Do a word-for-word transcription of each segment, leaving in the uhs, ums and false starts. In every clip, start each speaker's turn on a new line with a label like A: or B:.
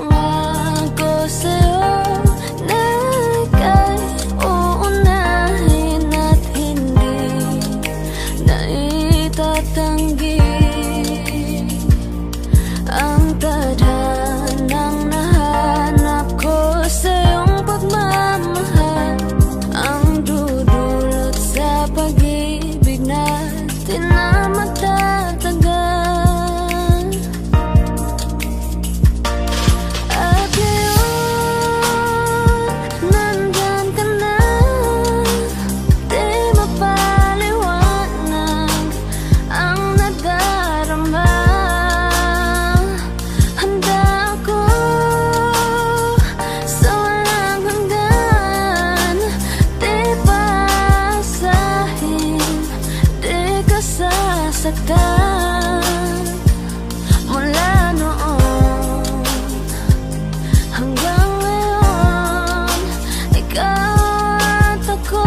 A: Pangako sa'yo na ika'y uunahin at hindi na itatanggi. Ang tadhanang nahanap ko sa iyong pagmamahal, ang dudulot sa pag-ibig natin na matatagal. At ngayon, nandyan ka na, di mapaliwanag ang nadarama. Saktan mula noon hanggang ngayon, ikaw at ako.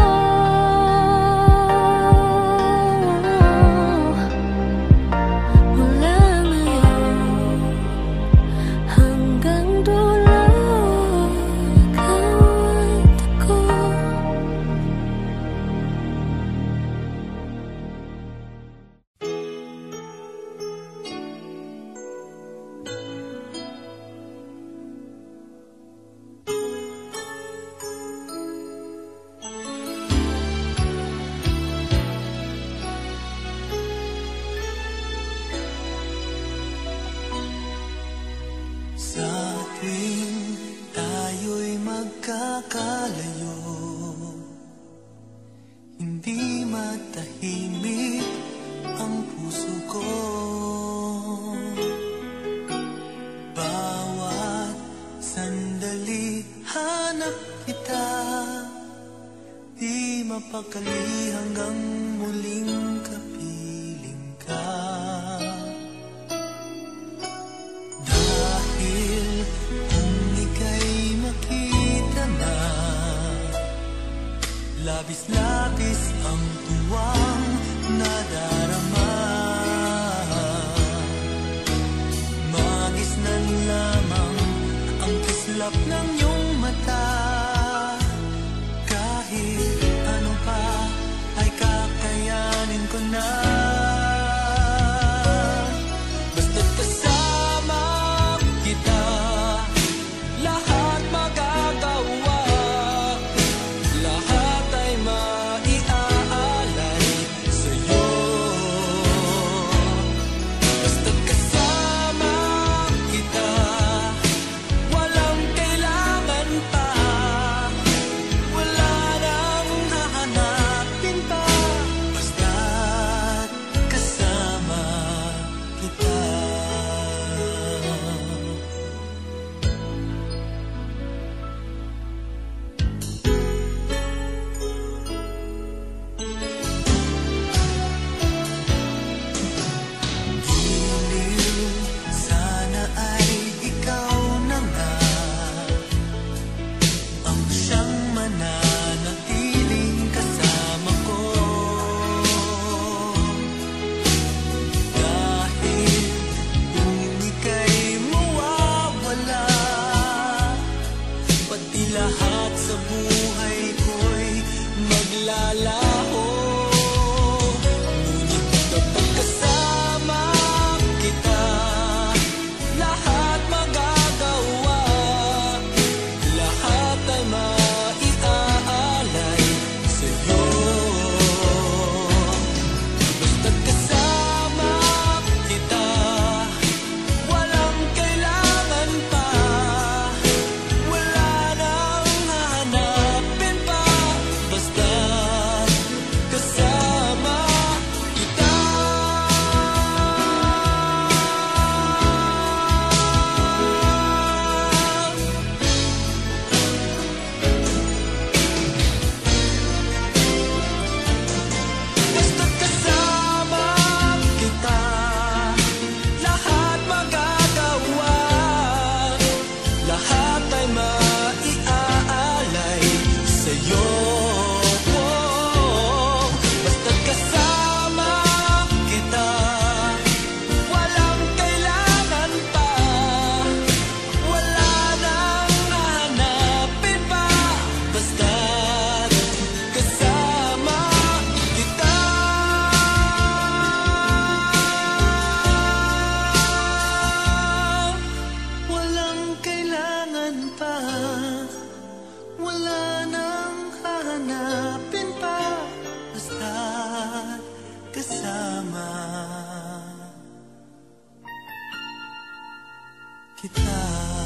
A: Mula ngayon hanggang dulo, ikaw at ako.
B: Sa tuwing tayo'y magkakalayo, hindi matahimik ang puso ko. Bawat sandali hanap kita, di mapakali hanggang muling kapiling ka. Labis-labis ang tuwang nadarama, magisnan lamang ang kislap ng iyong mata. Kahit ano pa ay kakayanin ko na, basta't kasama kita, lahat magagawa. Lahat ay maiaalay sa'yo, basta't kasama kita, walang kailangan pa, wala nang hahanapin pa, basta't kasama kita. Sana ay ikaw na nga ang siyang mananatiling kasama ko, dahil kung ika'y mawawala, pati lahat sa buhay ko'y maglalaho. Ngunit kapag kasama kita, lahat magagawa, lahat ay maiaalay sa'yo, basta't kasama kita, walang kailangan pa, wala nang kailan pa, wala nang hahanapin pa, basta't kasama kita.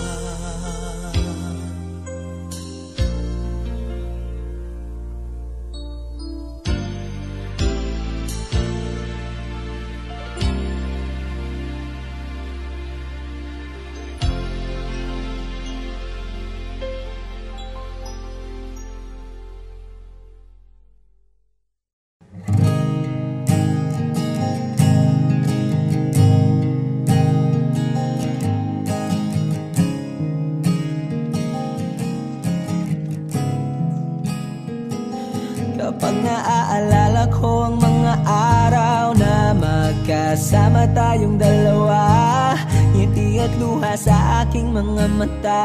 C: Kapag naaalala ko ang mga araw na magkasama tayong dalawa, ngiti at luha sa aking mga mata,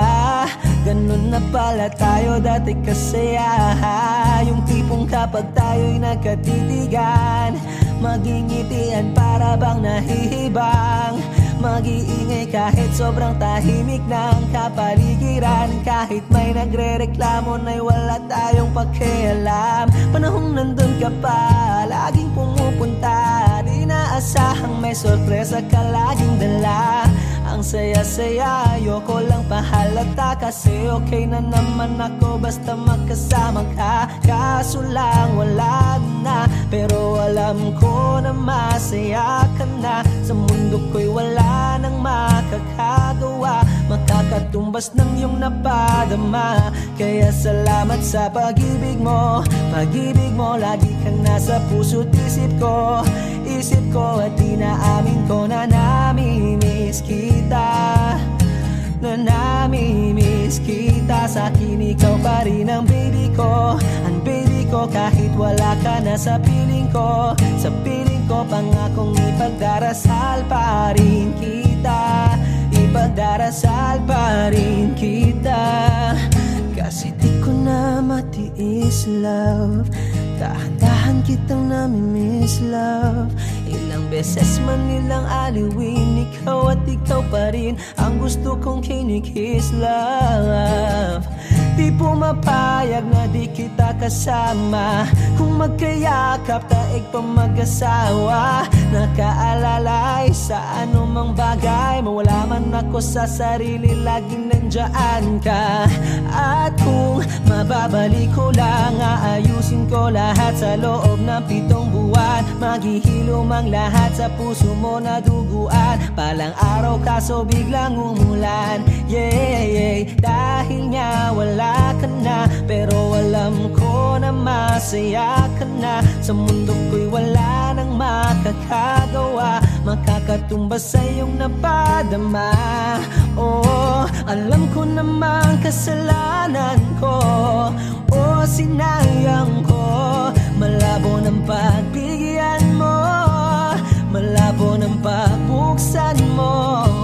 C: ganun na pala tayo dati kasaya. Yung tipong kapag tayo'y nagkatitigan, magingitian para bang nahihibang, mag-iingay kahit sobrang tahimik ng kapaligiran. Kahit may nagre-reklamo na'y wala tayong pakialam. Panahong nandun ka pa, laging pumupunta, di naasahang may sorpresa ka laging dala. Ang saya-saya, ayoko lang pahalata, kasi okay na naman ako basta magkasama ka. Kaso lang wala na, pero alam ko na masaya ka na. Sa mundo ko'y wala nang makakagawa, makakatumbas ng iyong napadama. Kaya salamat sa pag-ibig mo, pag-ibig mo, lagi kang nasa puso't isip ko. Isip ko at inaamin ko na namimiss kita, na namimiss kita. Sa akin ikaw pa rin ang baby ko, ang baby ko, kahit wala ka na sa piling ko. Sa piling ko pangakong ipagdarasal pa rin kita, ipagdarasal pa rin kita. Kasi di ko na matiis, love, dahan-dahan kitang namimiss, love. Ilang beses man nilang aliwin, ikaw at ikaw pa rin ang gusto kong kinikiss, love. Di pumapayag na di kita kasama, kung magkayakap taig pa mag-asawa. Nakaalalay sa anumang bagay, mawala man ako sa sarili, laging nandyan ka. At kung mababalik ko lang, aayusin ko lahat sa loob ng pitong buwan. Maghihilom ang lahat sa puso mo na duguan. Palang araw kaso biglang umulan, yeah, yeah. Dahil nga wala ka na, pero alam ko na masaya ka na. Sa mundo ko'y wala nang makakagawa, makakatumbas sa iyong napadama. Oh, alam ko namang kasalanan ko, oh, sinayang ko. Malabo ng pagbigyan mo, malabo ng pagbuksan mo.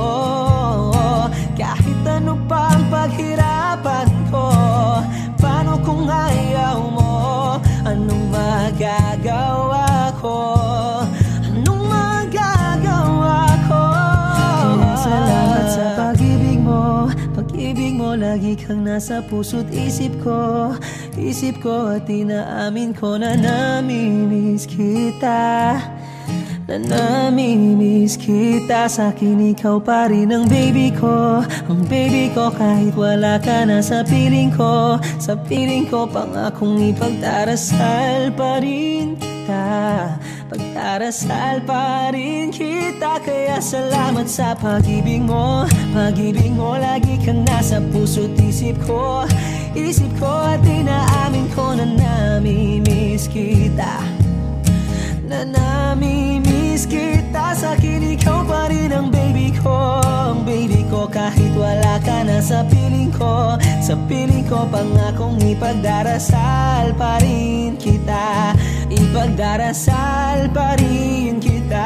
C: Kahit ano pa ang paghirapan ko, paano kung ayaw mo? Anong magagawa ko? Anong magagawa ko? Kaya salamat sa pag-ibig mo, pag-ibig mo, lagi kang nasa puso't isip ko. Isip ko at inaamin ko na namimiss kita, na namimiss kita. Sa akin ikaw pa rin ang baby ko, ang baby ko, kahit wala ka na sa piling ko. Sa piling ko pangakong ipagdarasal pa rin kita, pagdarasal pa rin kita. Kaya salamat sa pag-ibig mo, pag-ibig mo, lagi kang nasa puso't isip ko. Isip ko at inaamin ko na namimiss kita, na namimiss kita. Sa akin ikaw pa rin ang baby ko, ang baby ko, kahit wala ka na sa piling ko. Sa piling ko pangakong ipagdarasal pa rin kita, ipagdarasal pa rin kita.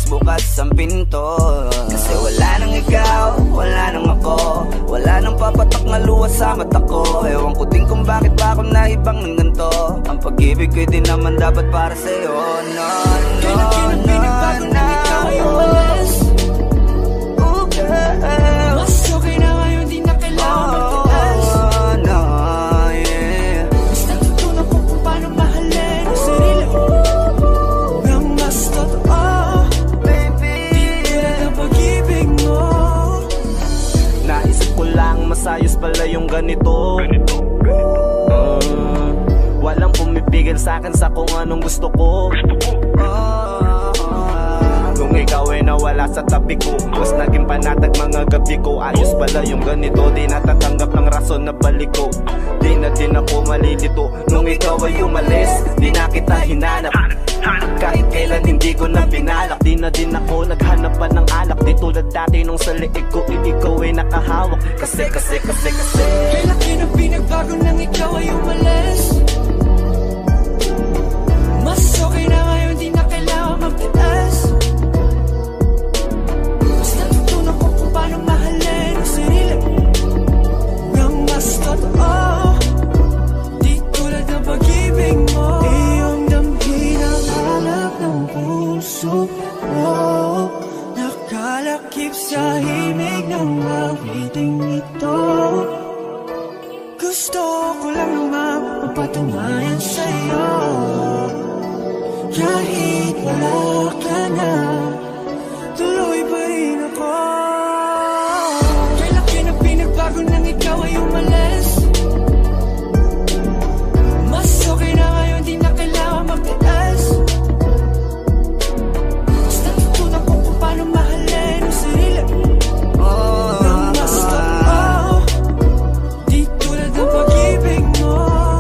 C: lumayas bukas ang pinto. Kasi wala nang ikaw, wala nang ako, wala nang papatak na luha sa mata ko. Ewan ko din kung bakit ba ako naibang ng ganito. Ang pag-ibig ko'y di naman dapat para sa'yo. No, no, no, no, no. Ikaw ay umalis. Oh girl, mas okay na ngayon, di na kailangan magtaas. Oh no, yeah. Mas natutunan ko kung paano mahalin ang sarili nang mas totoo, baby. Di tulad ng pag-ibig mo.
D: Naisip ko lang masayos pala yung ganito. Ganito, ganito. Uh, walang pumipigil sa'kin sa kung anong gusto ko. Gusto ko. Uh, Kung ikaw ay nawala sa tabi ko, mas naging panatag mga gabi ko. Ayos pala yung ganito, di natatanggap ng rason na balik ko. Di na din ako malilito nung ikaw ay umalis. Di na kita hinanap, kahit kailan hindi ko na pinalak. Di na din ako naghanap pa ng alak. Di tulad dati nung sa liig ko, ikaw ay nakahawak. Kasi, kasi, kasi, kasi
C: kailan na pinagbago nang ikaw ay umalis. Mas okay na ngayon, di na kailangan magtaas. Mas natutunan ko kung paano mahalin ang sarili nang mas totoo, di tulad ng pag-ibig mo. Iyong damhin ang hanap ng puso mo, nakalakip sa himig ng awiting ito. Gusto ko lang naman mapatunayan sa'yo, kahit wala ka na, tuloy pa rin ako. Kailan ka na pinagbago nang ikaw ay umalis. Mas okay na ngayon, di na kailangan magtaas. Mas natutunan ko kung paano mahalin ang sarili nang mas totoo, di tulad ng pag-ibig mo.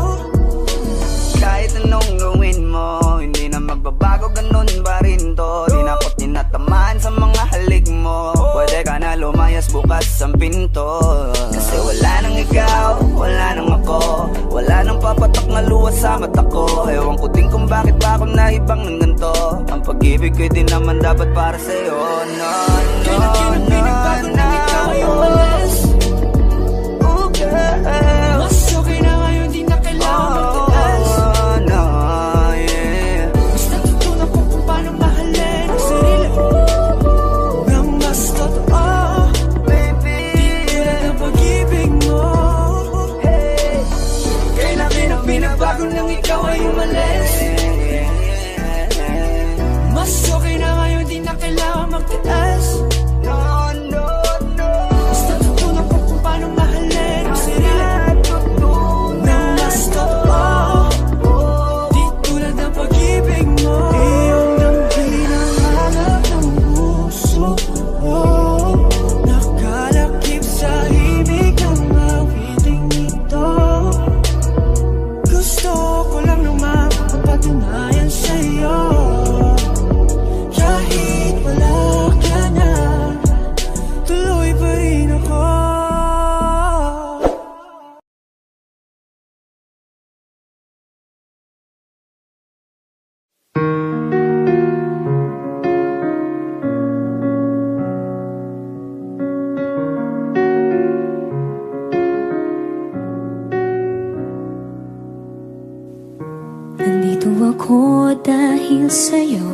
C: Kahit anong gawin mo, hindi na magbabago, ganun ba rin to. Di na ako tinatamaan sa mga halik mo. Pwede ka na lumayas bukas ang pinto. Kasi wala nang ikaw, wala nang ako, wala nang papatak na luha sa mata ko. Ewan ko din kung bakit ba ako naibang ng ganito. Ang pag-ibig ko'y di naman dapat para sa'yo. No, no, no, no. Ikaw ay umalis. Oh girl, mas okay na ngayon, di na kailangan magtaas. Oh no, yeah. Mas natutunan ko kung paano mahalin ang sarili nang mas totoo, baby. Di tulad ng pag-ibig mo. Hey, kailan na pinagbago nang ikaw ay umalis. Mas okay na ngayon, di na kailangan magtaas. No, no, no. Mas natutunan ko kung paano mahalin ang sarili nang mas totoo, di tulad ng pag-ibig mo. Iyong damhin ang hanap ng puso mo, nakalakip sa himig ng awiting ito. Gusto ko lang naman mapatunayan sa'yo, kahit wala ka na, tuloy pa rin ako. Nandito ako dahil sa'yo.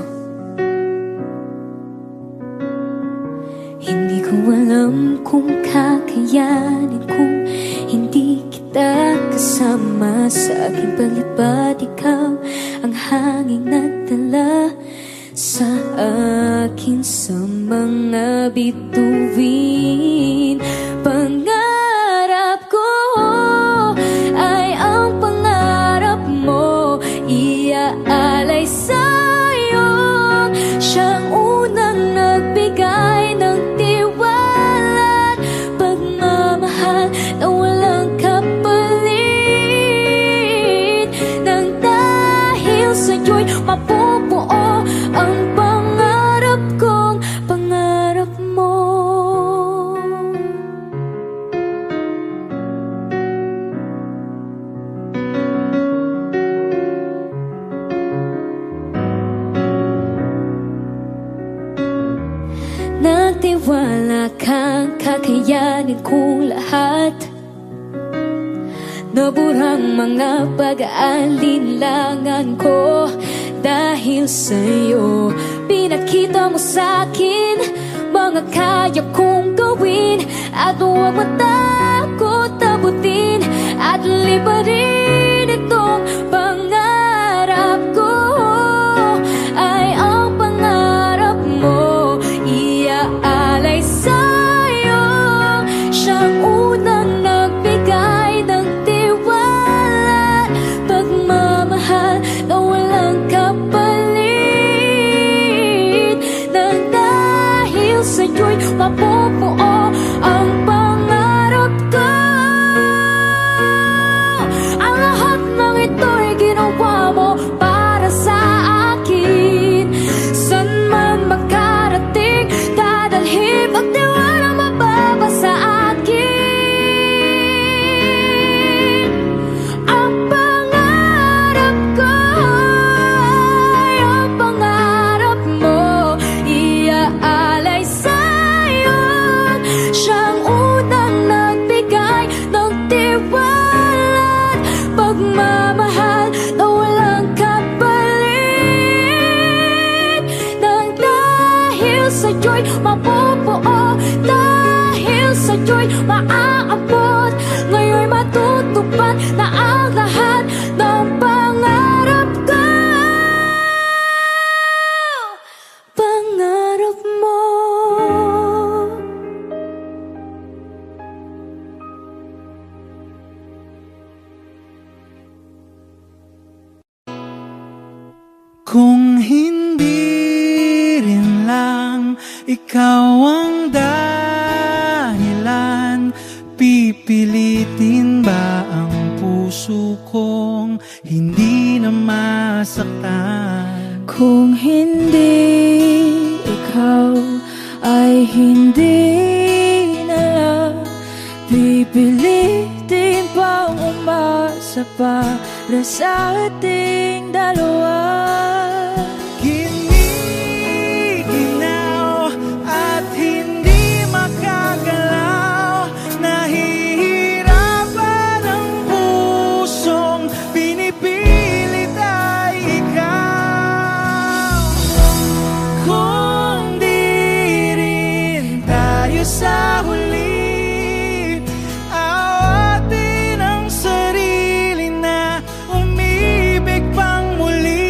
C: Hindi ko alam kung kakayanin kung hindi kita kasama. Sa aking palibad, ikaw ang hanging nagdala sa akin sa mga bituin. Pangarap ko ay ang pangarap mo, iaalay sa'yo. Siyang unang nagbigay ng tiwala at pagmamahal na walang kapalit. Nang dahil sa'yo'y mapubuo ang pangarap kong pangarap mo.
A: Nagtiwala kang kakayanin kong lahat. Naburang mga pag-aalinlangan ko. Dahil sa'yo, pinakita mo sa'kin mga kaya kong gawin. At huwag matakot abutin at liparin itong pangarap ko. Ay ang pangarap mo, iaalay sa'yo. Siyang unang nagbigay ng tiwala, pagmamahal na walang kapalit. Nang dahil sa'yo'y mapupuo ang pangarap ko. Ang lahat ng ito'y ginawa mo para sa akin. San man makarating, dadalhin at tiwala mababa sa akin. Ang pangarap ko ay ang pangarap mo, iaalay sa'yo. Siyang unang nagbigay ng tiwala, pagmamahal na walang kapalit. Nang dahil sa'yo'y mapupuo, dahil sa'yo'y maaabot, ngayon'y matutupad na ang lahat ng pangarap ko. Pangarap mo.
B: Kung hindi rin lang ikaw ang dahilan, pipilitin ba ang puso kong hindi na masaktan?
A: Kung hindi ikaw ay hindi na lang, pipilitin bang umasa para sa ating dalawa?
B: Giniginaw at hindi makagalaw, nahihirapan ang pusong pinipilit ay ikaw. Kung di rin tayo sa huli, awatin ang sarili na umibig pang muli.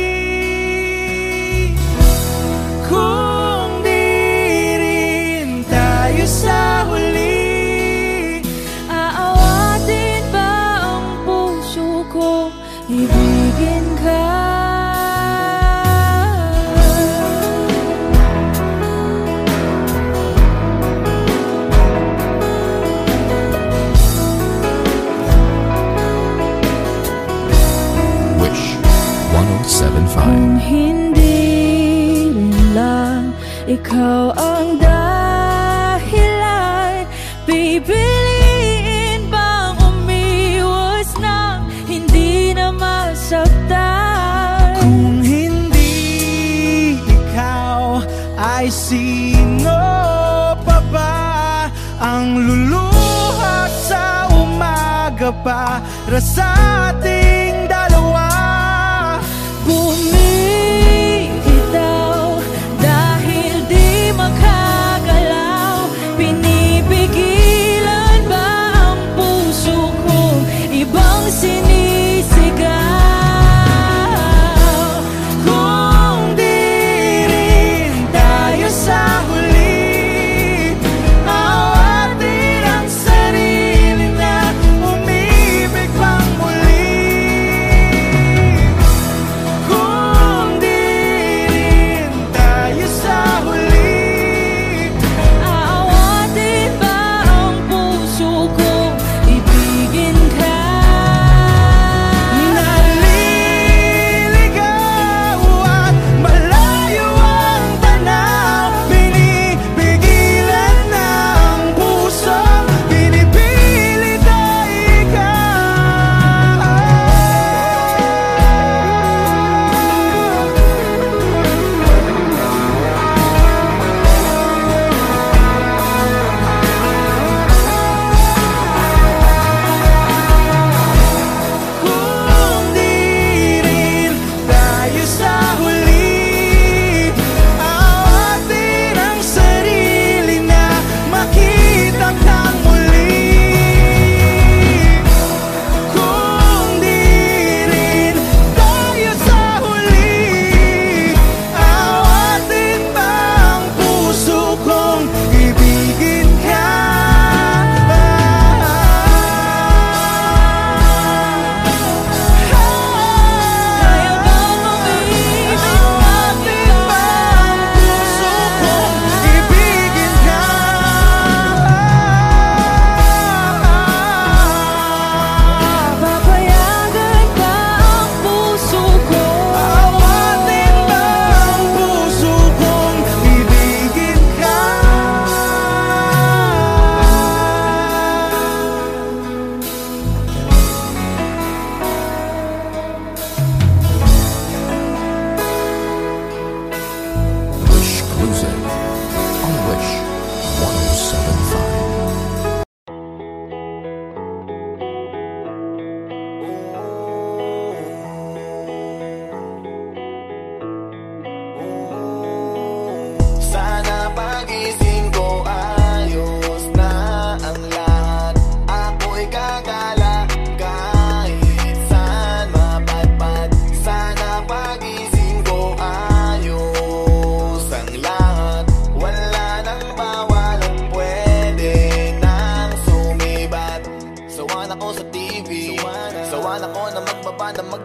B: Kung di rin tayo sa huli,
A: Aawatin ba ang puso ko, ibigin ka?
E: Wish one oh seven point five.
A: Kung hindi rin lang ikaw ang dahilan, pipiliin bang umiwas nang hindi na masaktan?
B: kung hindi ikaw, ay sino pa ba ang luluha sa umaga para sa ating dalawa?
A: Bumibitaw dahil di makagalaw, pinipigilan ba ang puso ko, ibang sinisigaw?
B: Kung di rin tayo sa huli, awatin ang sarili na umibig pang muli.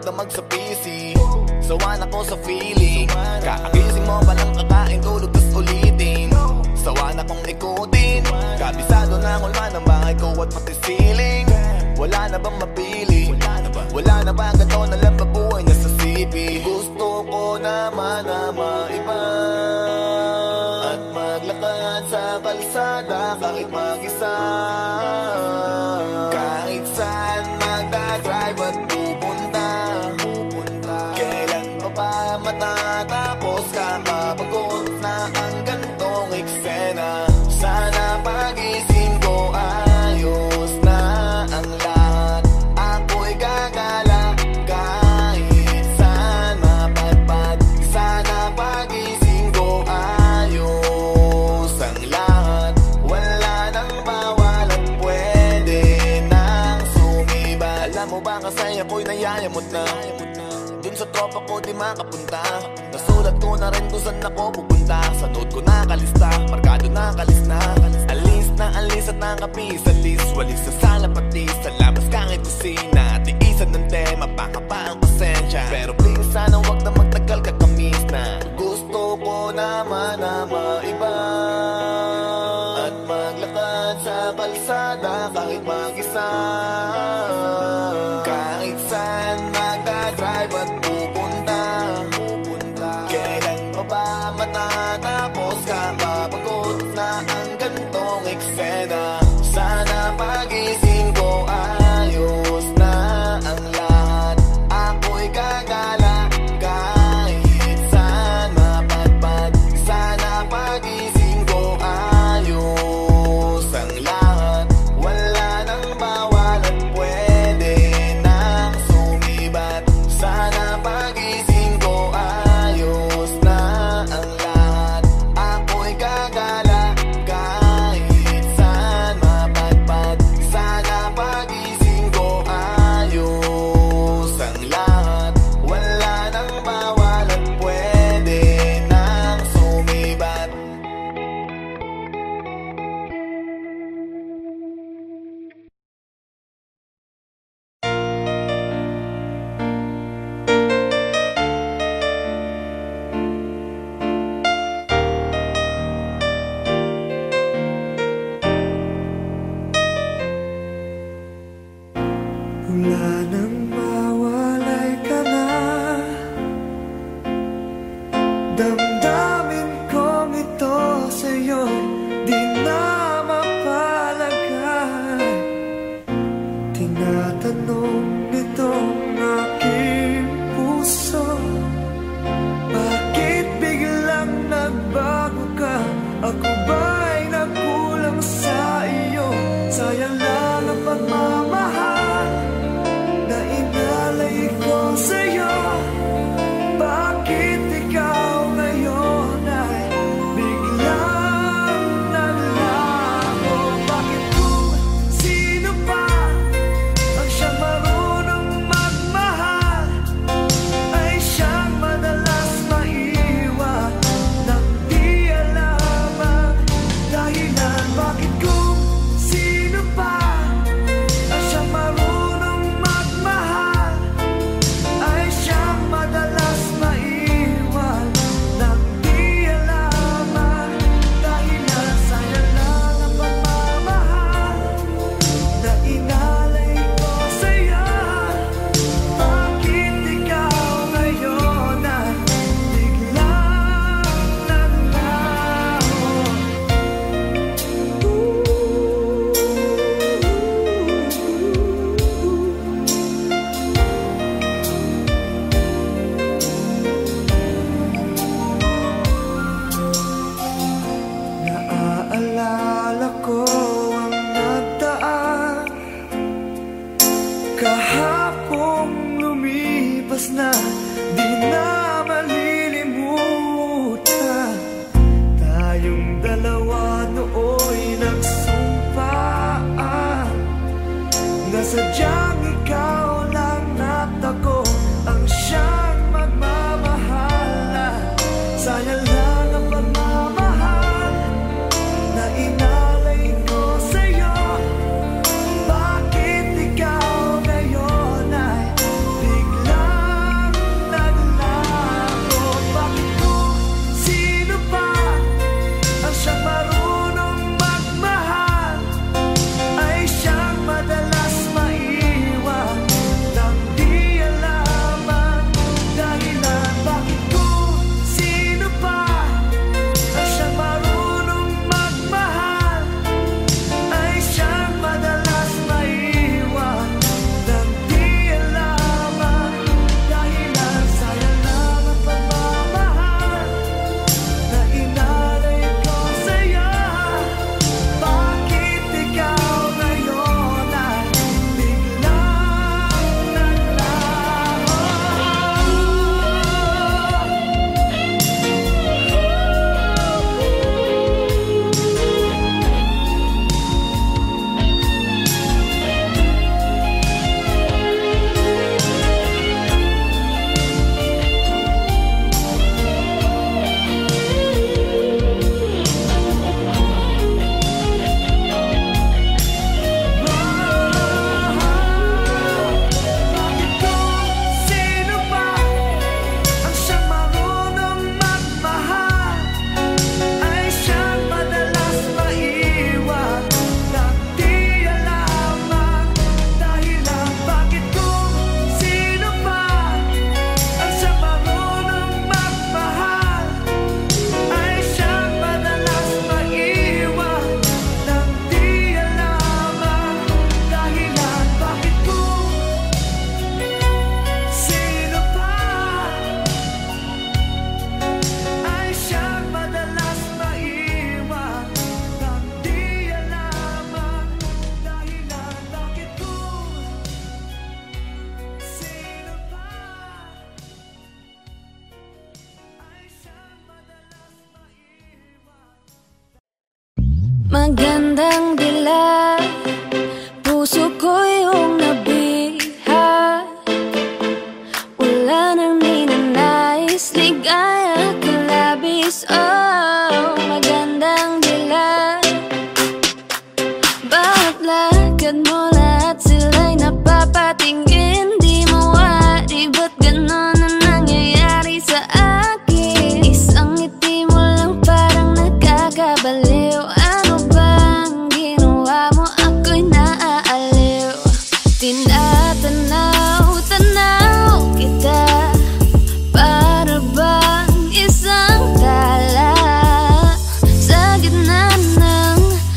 F: na magsapisi. Sawa na ko sa feeling, kakagising mo palang kakain, tulog tas ulitin. Sawa na kong ikutin, kabisado na kulma ng bahay ko at pati ceiling. Wala na bang mapili? Wala na ba ganito na lang babuhay na sa sipi? Gusto ko naman na maiba at maglakad sa kalsada kahit mag-isa. Kahit saan magdadrive at pupunta, kailan pa ba matatapos? Kakapagod na ang gantong eksena. Sana pagising ko ayos na ang lahat. Ako'y gagala kahit saan mapadpad. Sana pagising ko ayos ang lahat. Wala nang bawal at pwede nang sumiba. Alam mo ba kasi ako'y nayayamot na dun sa tropa ko di makapunta. Nasulat ko na rin kung saan ako pupunta. Sa note ko nakalista, markado nakalis na. Alis na alis at nakapis sa list. Walis sa sala pati sa labas kahit kusina. Tiisan ng tema, baka pa ang pasensya. Pero please sana wag na magtagal kakamis na. Gusto ko naman na maiba at maglakad sa kalsada kahit mag-isa. Kahit saan magdadrive at pupunta, kailan pa ba matatapos? Kakapagod na ang gantong eksena. Sana pagising ko ayos na ang lahat. Ako'y gagala kahit saan mapadpad. Sana pagising ko ayos ang lahat. Wala nang bawal at pwede nang sumibat. Sana pagising ko ayos na ang lahat. Ako'y gagala kahit saan mapadpad. Sana pagising ko ayos ang lahat. Wala nang bawal at pwede nang sumibat.
C: Wala nang mawalay ka na. Damdamin kong ito sa'yo di na mapalagay. Tinatanong nitong aking puso, bakit biglang nagbago ka? Ako ba'y nagkulang sa iyo? Sayang lang ang pagmamahal na inalay ko sa'yo. Bakit ikaw ngayon ay biglang naglaho? Bakit kung sino pa ang siyang marunong magmahal ay siyang madalas maiwan nang di alam ang dahilan? Bakit kung sino pa ang siyang marunong magmahal ay siyang madalas maiwan nang di alam ang dahilan? Sayang lang ang pagmamahal na inalay ko sa'yo. Bakit ikaw ngayon ay biglang naglaho?
A: Magandang dila, puso ko yung nabiha. Wala nang ninanais, ligaya ka labis. Oh, magandang dila. Bakit lagad mo lahat sila'y napapatingin? Di mawari, ba't ganon ang nangyayari sa akin? Isang ngiti mo lang parang nagkakabaliw. Ano bang ginawa mo? Ako'y naaaliw. Tinatanaw, tanaw kita, para bang isang tala sa gitna ng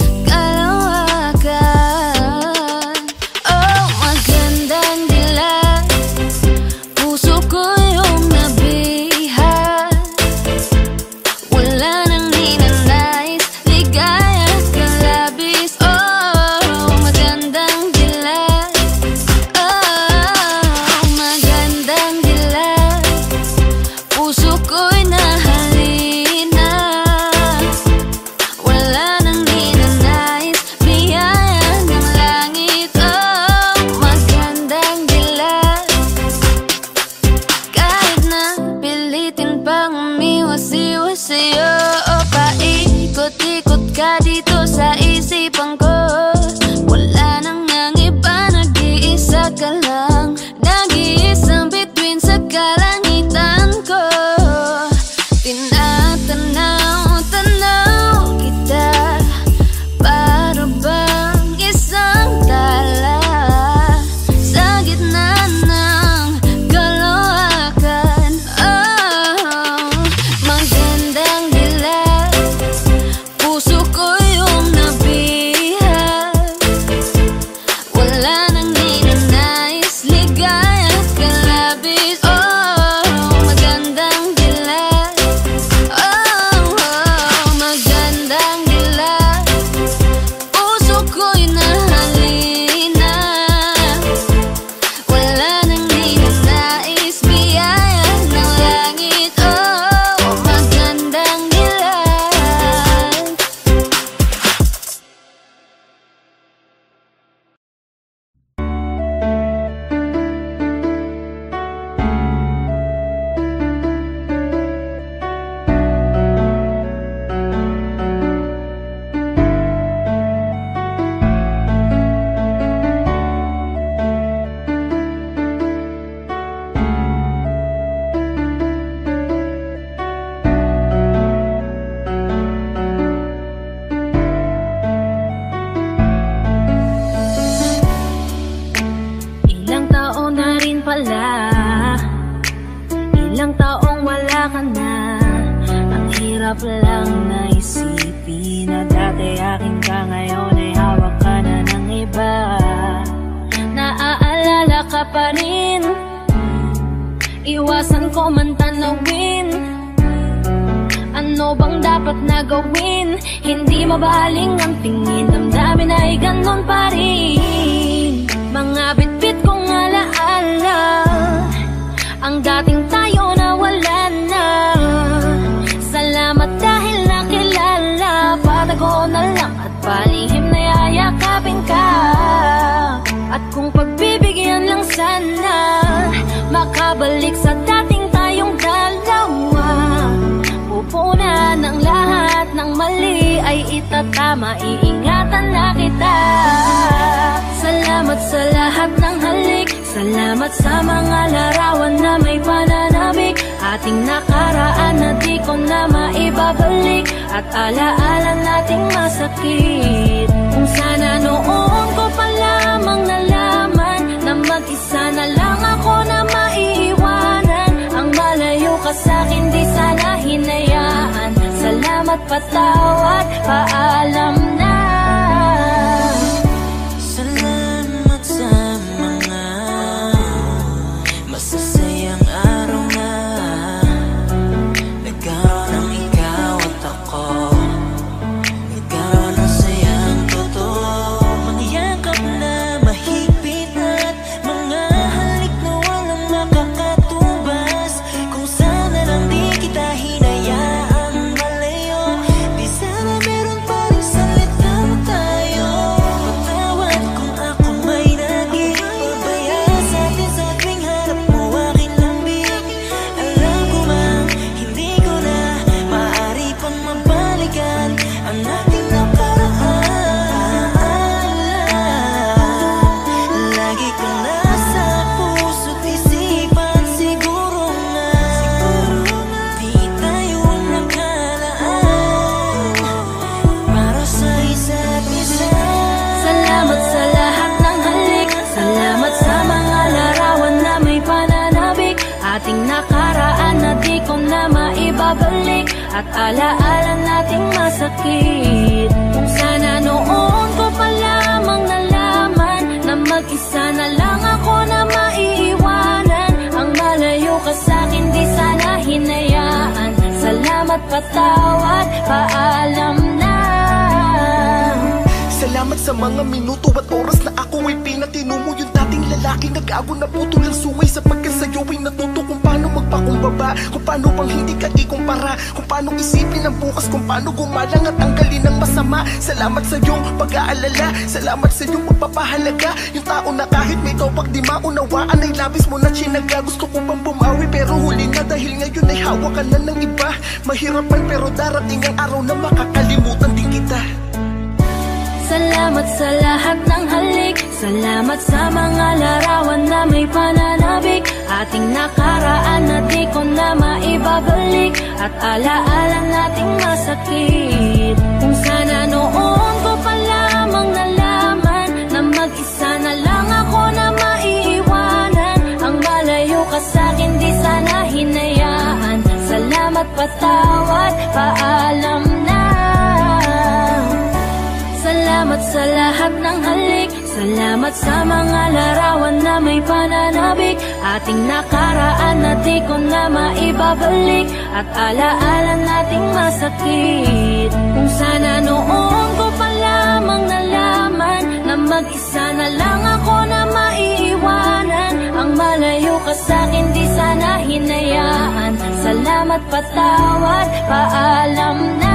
A: kalawakan. Oh, magandang dila, puso ko yung nabiha. Wala nang ninanais, ligaya ka labis. Oh, magandang dila. Oh, magandang dila, puso ko'y nahalina. Wala nang ninanais, biyaya ng langit. Oh, magandang dila. Kahit na pilitin pang umiwas-iwas sa'yo, o paikot-ikot ka dito sa isipan ko. Wala nang ang iba, nag-iisa ka lang, nag-iisang bituin sa kalangitan ko. Tinatanaw, tanaw kita, para bang isang tala sa gitna ng kalawakan. Oh, magandang dila, puso ko yung nabiha. Wala nang ninanais, ligaya ka labis. Oh, magandang dila. Oh, oh, magandang dila, puso ko'y nahalina. Wala nang ninanais, biyaya ng langit. Oh, magandang dila. Ilang taon na rin pala, ilang taong wala ka na. Ang hirap lang na isipin na dati akin ka, ngayon ay hawak ka na ng iba. Naaalala ka pa rin, iwasan ko man tanawin. Ano bang dapat na gawin? Hindi mabaling ang tingin, damdamin ay ganon pa rin. Mga bitbit kong alaala, ang dating tayo na wala na. Salamat dahil nakilala, patago na lang at palihim na yayakapin ka. At kung pagbibigyan lang sana, makabalik sa dating tayong dalawa. Pupunan ng lahat ng mali ay itatama, iingatan na kita. Salamat sa lahat ng halik, salamat sa mga larawan na may pananabik. Ating nakaraan na di ko na maibabalik, at alaala nating masakit. Kung sana noon ko pa lamang nalaman na mag-isa na lang ako na maiiwanan. Ang malayo ka sa'kin di sana hinayaan. Salamat, patawad, paalam na.
B: Salamat sa mga masasayang araw na nagkaroon ng ikaw at ako. Nagkaroon ng sayang totoo, mga yakap na mahigpit at mga halik na walang makakatubas. Kung sana lang di kita hinayaan malayo, di sana meron pa rin sa
A: at alaala nating masakit. Kung sana noon ko pa lamang nalaman na mag-isa na lang ako na maiiwanan. Ang malayo ka sa'kin di sana hinayaan. Salamat, patawad, paalam na.
G: Salamat sa mga minuto at oras na ako ay pinatino mo. Yung dating lalaki nag-ago na putol ang suway, sapagkat sa'yo ay natuto kung paano magpakumbaba, kung paano bang hindi ka ikumpara, kung paano isipin ang bukas, kung paano gumalang at tanggalin ang masama. Salamat sa iyong pag-aalala, salamat sa iyong pagpapahalaga. Yung tao na kahit may topak di maunawaan ay labis mo na chinaga. Gusto ko pang bumawi pero huli na, dahil ngayon ay hawak ka na ng iba. Mahirapan pero darating ang araw na makakalimutan din kita.
A: Salamat sa lahat ng halik, salamat sa mga larawan na may pananabik. Ating nakaraan na di ko na maibabalik, at alaala nating masakit. Kung sana noon ko pa lamang nalaman na mag-isa na lang ako na maiiwanan. Ang malayo ka sa'kin di sana hinayaan. Salamat, patawad, paalam na. Salamat sa lahat ng halik, salamat sa mga larawan na may pananabik. Ating nakaraan na di ko na maibabalik, at alaala nating masakit. Kung sana noon ko pa lamang nalaman na mag-isa na lang ako na maiiwanan. Ang malayo ka sa'kin di sana hinayaan. Salamat, patawad, paalam na.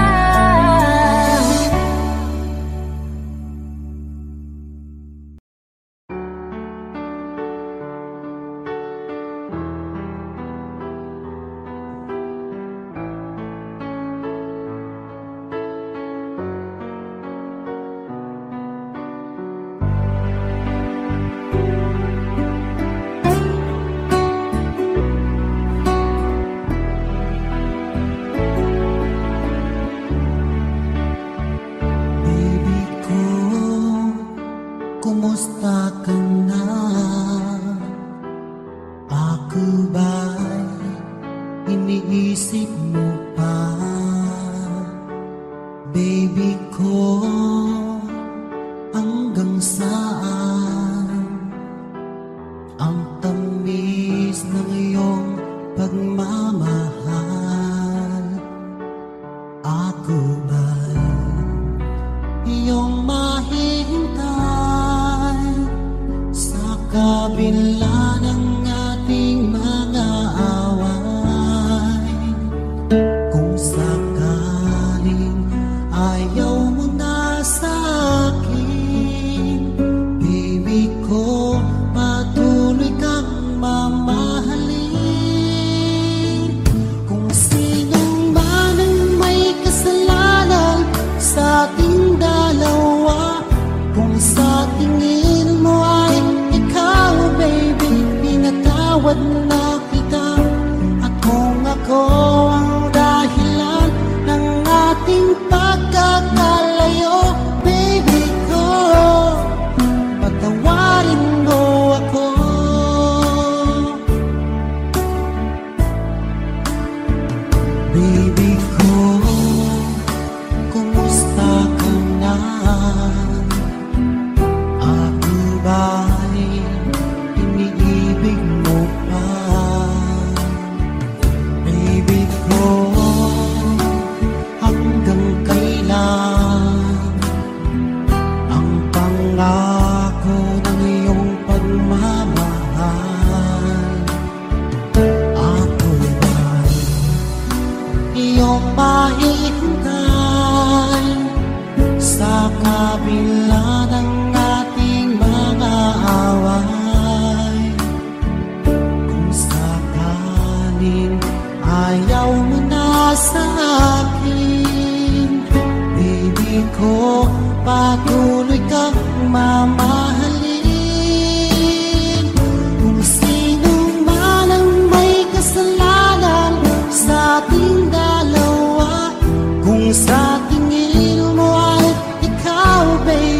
H: Sa tingin mo ay ikaw, baby.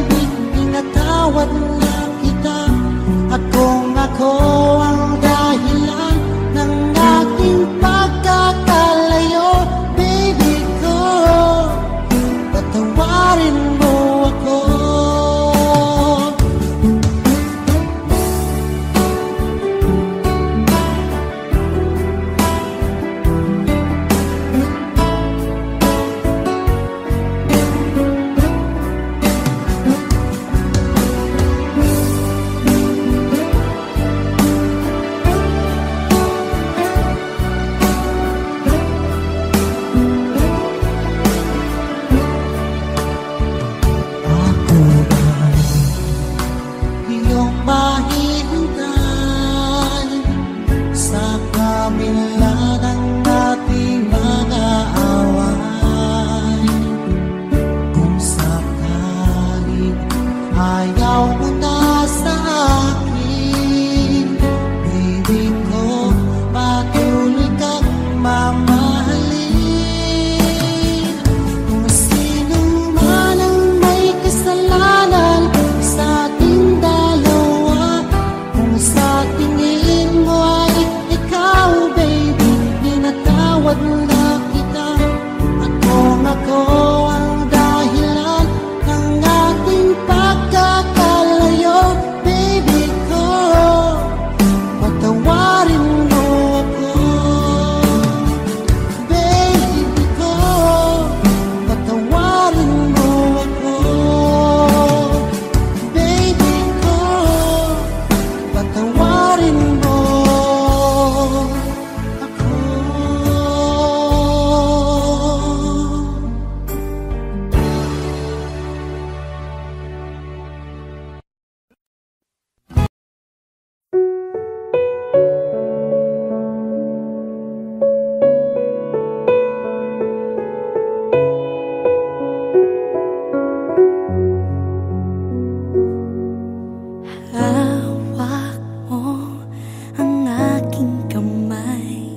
H: Ayaw mo na sa akin, baby ko, patuloy kang mamahalin. Kung sino man ang may kasalanan sa ating dalawa, kung sa tingin mo ay ikaw, baby, pinatawad mo na kita. At kung ako ang dahilan ng ating pagkakalayo, baby ko, patawarin mo ako. Baby ko, patawarin mo ako. Baby ko, patawarin mo ako.
A: Hawak mo ang aking kamay.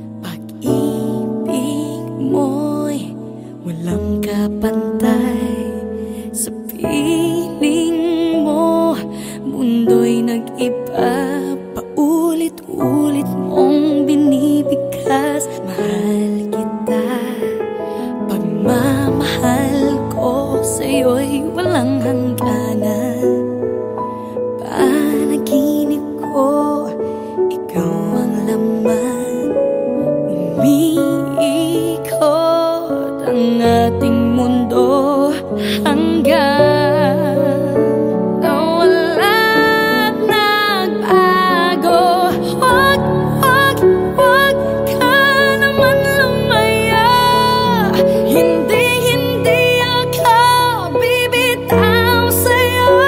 A: Pag-ibig mo'y walang kapantay. Sa piling mo, mundo'y nag-iba. Paulit-ulit mong binibigkas. Mahal kita, pagmamahal ko sa'yo'y walang hangganan. Panaginip ko, ikaw ang laman. Umiikot ang ating mundo hanggang nawala't nagbago. Huwag, huwag, huwag ka naman lumaya. Hindi, hindi ako bibitaw sa'yo.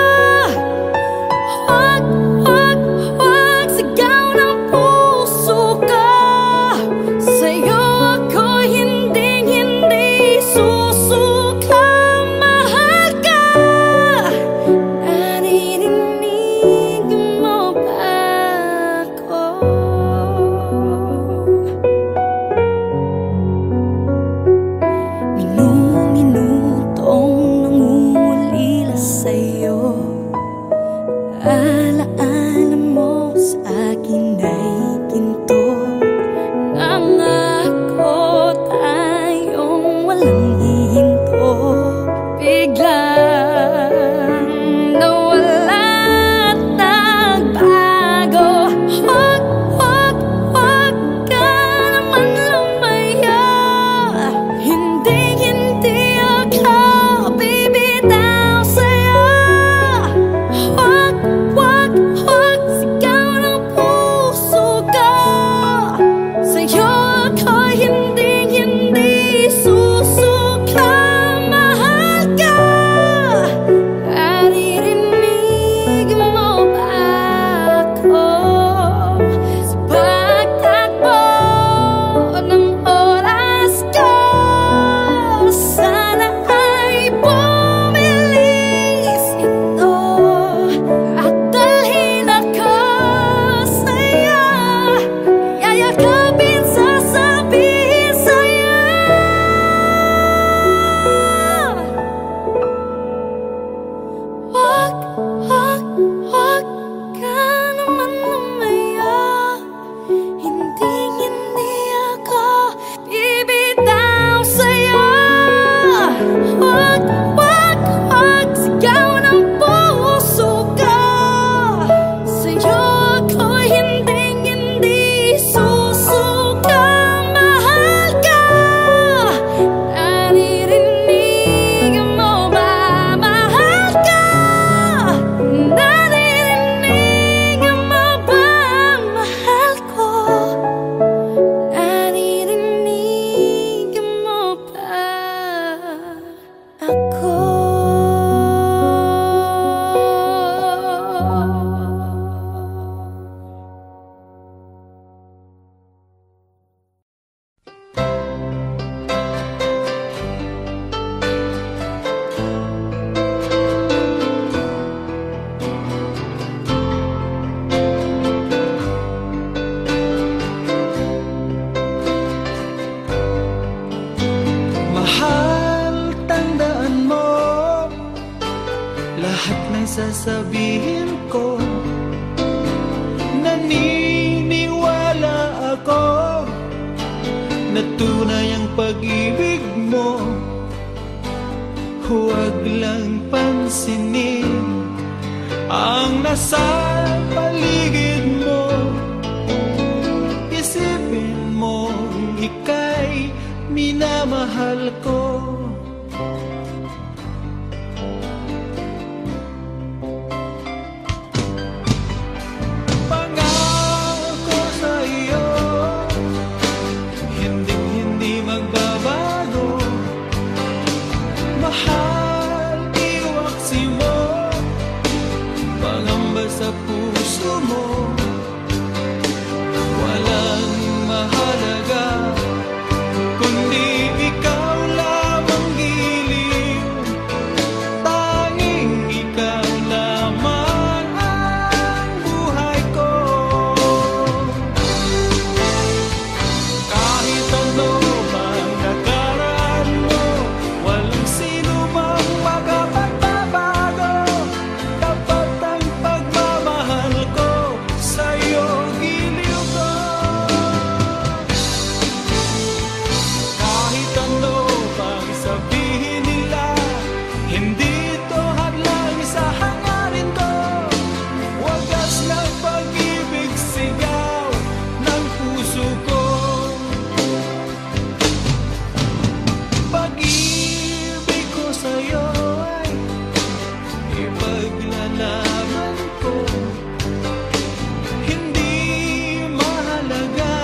I: lahat ng sasabihin ko. Naniniwala ako na tunay ang pag-ibig mo. Huwag lang pansinin ang nasa paligid mo. Isipin mo ika'y minamahal ko. Pangako sa iyo, hindi-hindi magbabago. Mahal, iwaksi mo, pangamba sa puso mo. Walang mahalaga kundi ikaw lamang giliw. Tanging ikaw lamang ang buhay ko. Kahit ano man nakaraan mo, walang sino mang makapagbabago. Tapat ang pagmamahal ko, sa'yo giliw ko. Kahit ano pang sabihin nila, hindi ito hadlang sa hangarin ko. Wagas ng pag-ibig, sigaw ng puso ko. Pag-ibig ko sa'yo ay ipaglalaban ko. Hindi mahalaga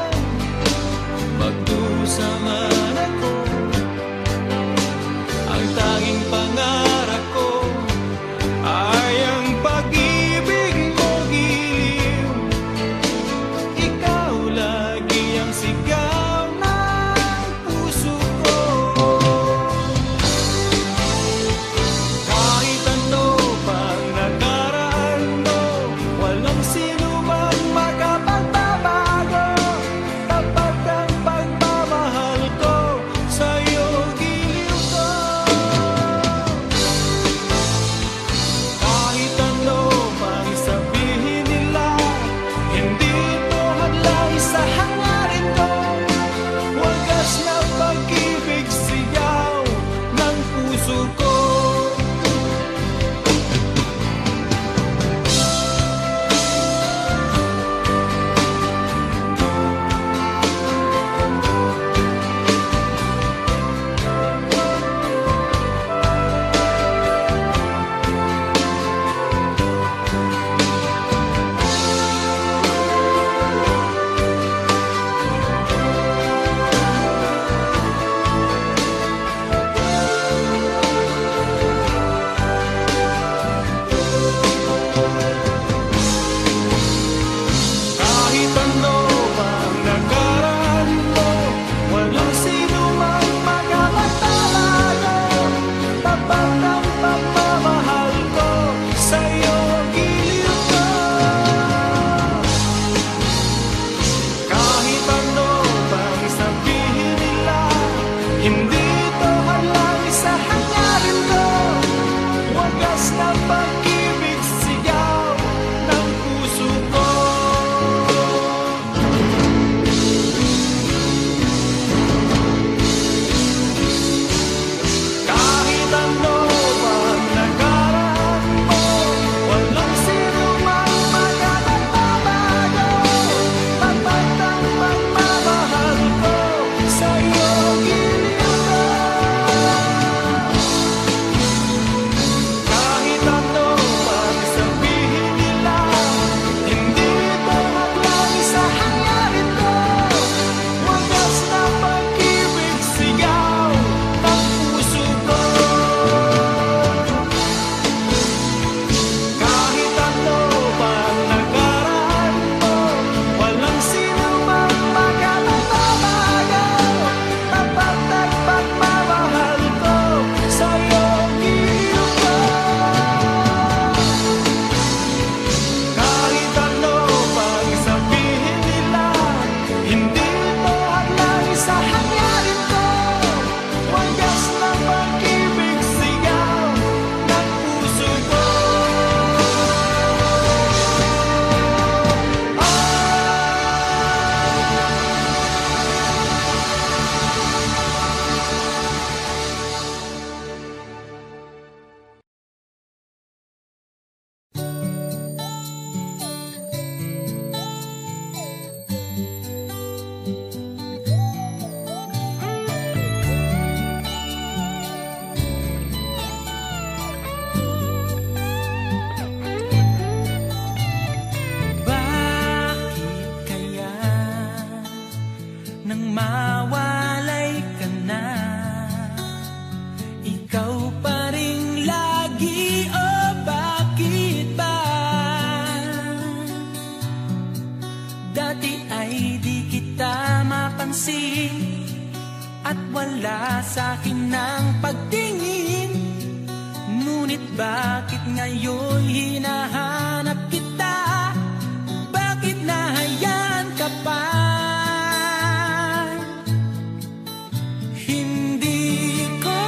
I: magdusa man ako. Ang tanging pangarap ko ay ang pag-ibig mo giliw. Ikaw lagi ang sigaw ng puso ko. Kahit ano pang nakaraan mo, walang sino mang makapagbabago. Tapat ang pagmamahal ko, sa'yo giliw ko. Kahit ano pang sabihin nila, hindi ito hadlang sa hangarin ko. Wagas na pag-ibig, sigaw ng puso ko. Kahit ano pang nakaraan mo, walang sino mang makapagbabago. Tapat ang pagmamahal ko, sa'yo giliw ko. Kahit ano pang sabihin nila, hindi ito hadlang sa hangarin ko. Wagas na pag-ibig, sigaw ng puso ko. Kahit ano pang nakaraan mo, walang sino mang makapagbabago. Tapat ang pagmamahal ko, sa'yo giliw ko. Kahit ano
B: sa'kin ng pagtingin. Ngunit bakit ngayon hinahanap kita? Bakit nahayaan ka pa? Hindi ko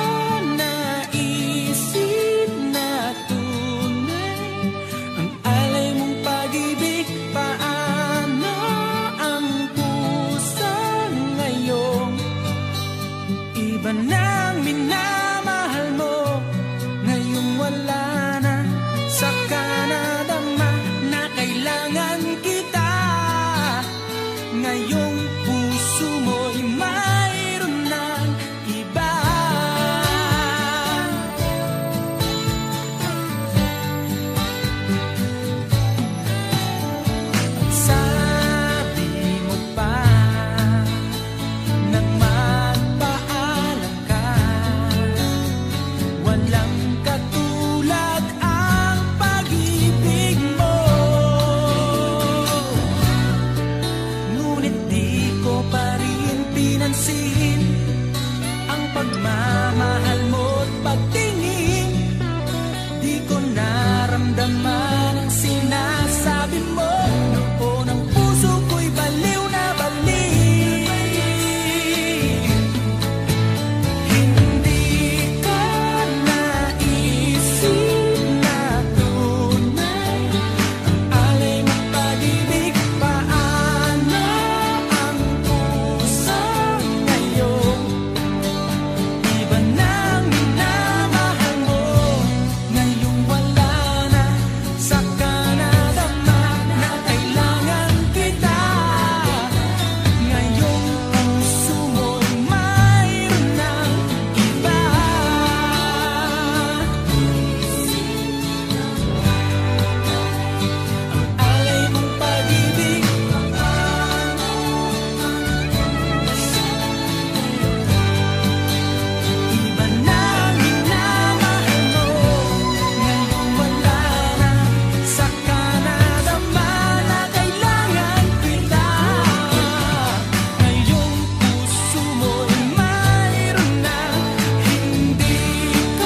B: naisip na tunay ang alay mong pag-ibig. Paano ang puso ngayon? Iba nang minamahal mo, ngayong wala na. Saka nadama na kailangan kita. Ngayong puso mo'y mayroon ng iba. Sabi mo pa nang magpaalam ka, walang katulad ang pag-ibig mo. Ngunit di ko pa rin pinansin ang pagmamahal mo't pagtingin. Di ko naramdaman ang sinasabi mo. Noon ang puso ko'y baliw na baliw. Hindi ko naisip na tunay ang alay mong pag-ibig. Paano ang puso ngayon? Iba nang minamahal mo, ngayong wala na. Saka nadama na kailangan kita. Ngayong puso mo'y mayroon ng iba. Ang alay mong pag-ibig. Iba nang minamahal mo, ngayong wala na. Saka nadama na kailangan kita. Ngayong puso mo'y mayroon na. Hindi ko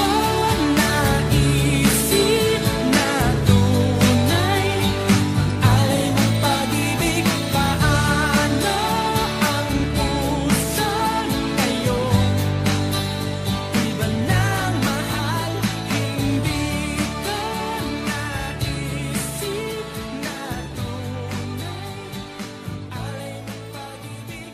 B: naisip na tunay ang alay mong pag-ibig. Paano ang puso ngayon? Iba nang mahal. Hindi ko naisip na tunay ang alay mong pag-ibig.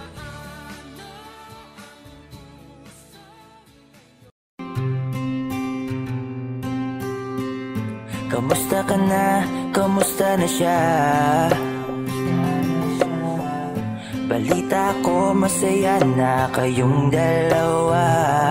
C: Kamusta ka na? Kamusta na siya? Balita ko masaya na kayong dalawa.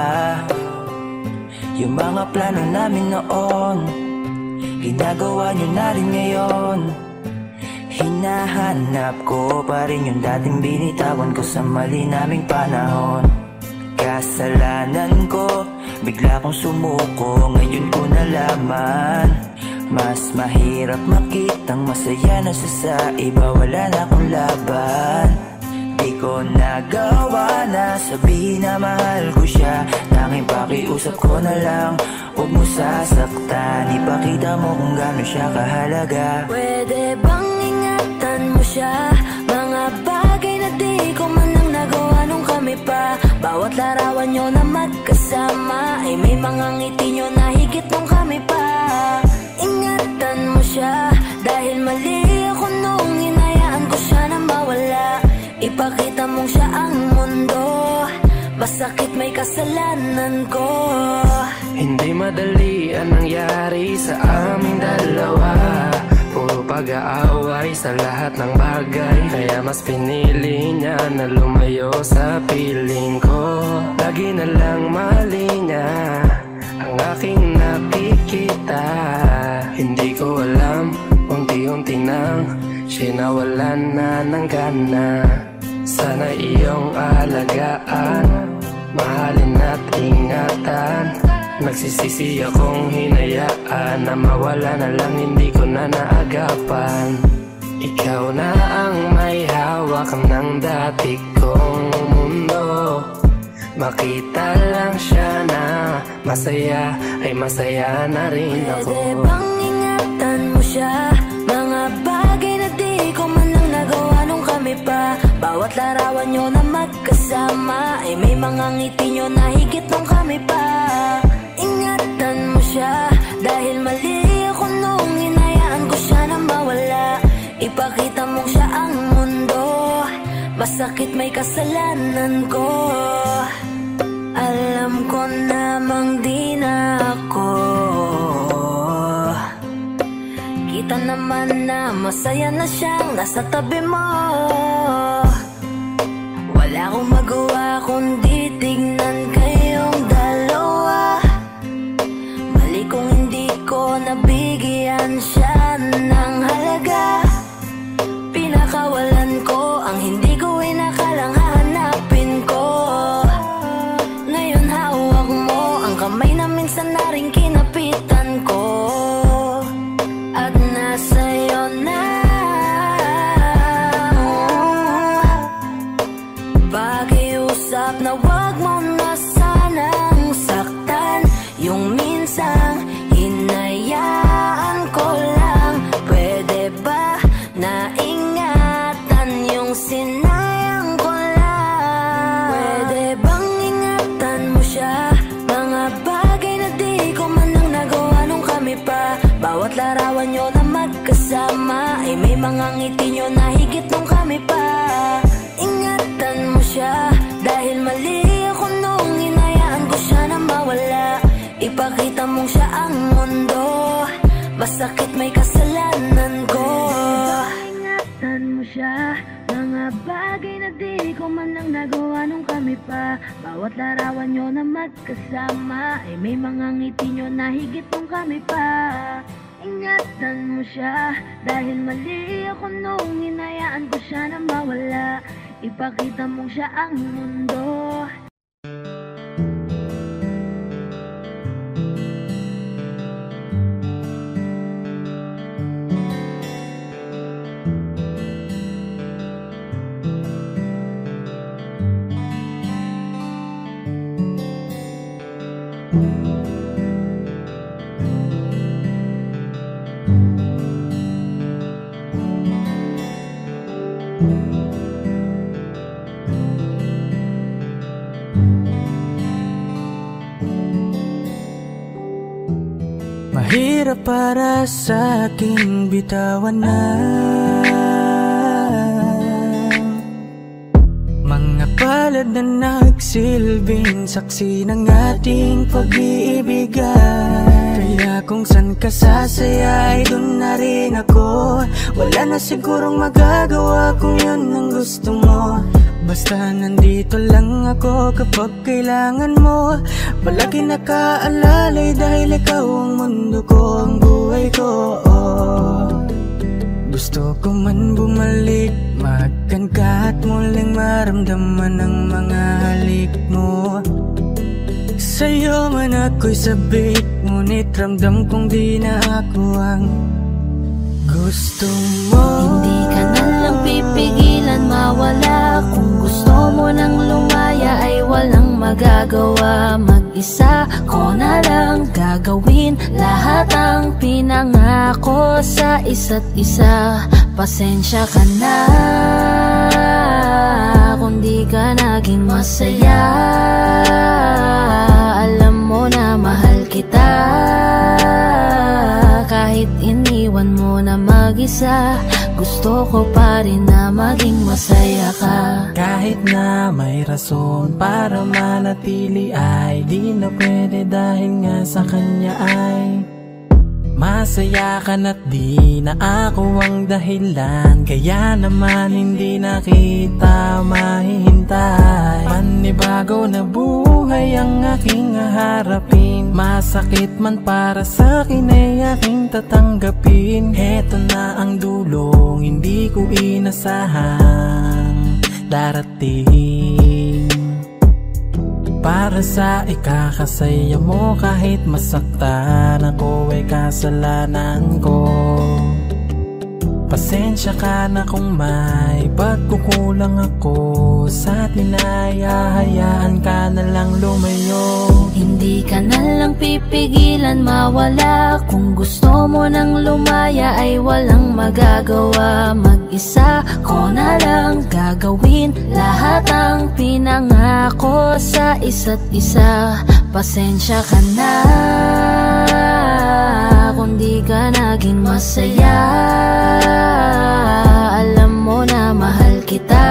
C: Yung mga plano namin noon, ginagawa nyo na rin ngayon. Hinahanap ko pa rin yung dating binitawan ko sa mali naming panahon. Kasalanan ko, bigla kong sumuko, ngayon ko nalaman. Mas mahirap makitang masaya na siya sa iba, wala na akong laban. Di ko nagawa na sabihin na mahal ko siya. Tanging pakiusap ko na lang, huwag mo sasaktan. Ipakita mo kung gaano siya kahalaga.
A: Pwede bang ingatan mo siya? Mga bagay na di ko man lang nagawa nung kami pa. Bawat larawan nyo na magkasama ay may mga ngiti nyo na higit nung kami pa. Ingatan mo siya, dahil mali ako nung hinayaan ko siya na mawala. Ipakita mong siya ang mundo, masakit may kasalanan ko.
J: Hindi madali ang nangyari sa aming dalawa. Puro pag-aaway sa lahat ng bagay, kaya mas pinili niya na lumayo sa piling ko. Lagi na lang mali niya ang aking nakikita. Hindi ko alam, unti-unti nang siya nawalan na ng gana. Sana iyong alagaan, mahalin at ingatan. Nagsisisi akong hinayaan na mawala na lang, hindi ko na naagapan. Ikaw na ang may hawak ng dati kong mundo. makita lang siya na masaya, ay masaya na rin ako.
A: Pwede bang ingatan mo siya? Mga bagay na di ko man lang nagawa nung kami pa. Bawat larawan nyo na magkasama ay may mga ngiti nyo na higit nung kami pa. Ingatan mo siya dahil mali ako nung hinayaan ko siya na mawala. Ipakita mo siya ang mundo, masakit may kasalanan ko. Alam ko namang di na ako. Kita naman na masaya na siyang nasa tabi mo. Wala akong magawa kundi tignan kayong dalawa. Mali kung hindi ko nabigyan siya ng halaga. Pinakawalan ko ang hindi ko inakalang hahanapin ko. Ngayon hawak mo ang kamay na minsan na rin kinapitan ko. At nasa'yo na. Pakiusap na wag mo na sanang saktan. Yung minsang hinayaan ko lang. Pwede ba na ingatan yung sinayang ko lang? Pwede bang ingatan mo siya? Mga bagay na di ko man lang nagawa nung kami pa. Bawat larawan nyo na magkasama ay may mga ngiti nyo na higit nung kami pa. Ingatan mo siya dahil mali ako nung hinayaan ko siya na mawala. Ipakita mong siya ang mundo, masakit may kasalanan ko. Ingatan mo siya, mga bagay na di ko man lang nagawa nung kami pa. Bawat larawan nyo na magkasama ay may mga ngiti nyo na higit nung kami pa. Ingatan mo siya dahil mali ako nung hinayaan ko siya na mawala. Ipakita mong siya ang mundo.
C: Mahirap para sa aking bitawan na mga palad na nagsilbing saksi ng ating pag-iibigan. Kaya kung san ka sasaya ay dun na rin ako. Wala na sigurong magagawa kung yun ang gusto mo. Basta nandito lang ako kapag kailangan mo. Palagi nakaalalay dahil ikaw ang mundo ko, ang buhay ko. Gusto ko man bumalik, magkan ka at muling maramdaman ang mga halik mo. Sa'yo man ako'y sabik, ngunit ramdam kong di na ako ang gusto mo.
A: Hindi ka na lang pipigilan mawala. Kung gusto mo nang lumaya ay walang magagawa. Mag-isa ko na lang gagawin lahat ang pinangako sa isa't isa. Pasensya ka na kung di ka naging masaya. Alam mo na mahal kita kahit iniwan mo na mag-isa. Gusto ko pa rin na maging masaya ka.
C: Kahit na may rason para manatili ay di na pwede dahil nga sa kanya ay masaya ka na't di na ako ang dahilan. Kaya naman hindi na kita mahihintay. Panibago na buhay ang aking haharapin. Masakit man para sa akin ay aking tatanggapin. Heto na ang dulong hindi ko inasahang darating. Para sa ikakasaya mo kahit masaktan ako ay kasalanan ko.
K: Pasensya ka na kung may pagkukulang ako sa atin ay hahayaan ka na lang lumayo.
A: Hindi ka na lang pipigilan mawala. Kung gusto mo nang lumaya ay walang magagawa. Mag-isa ko na lang gagawin lahat ang pinangako sa isa't isa. Pasensya ka na kung di ka naging masaya. Alam mo na mahal kita.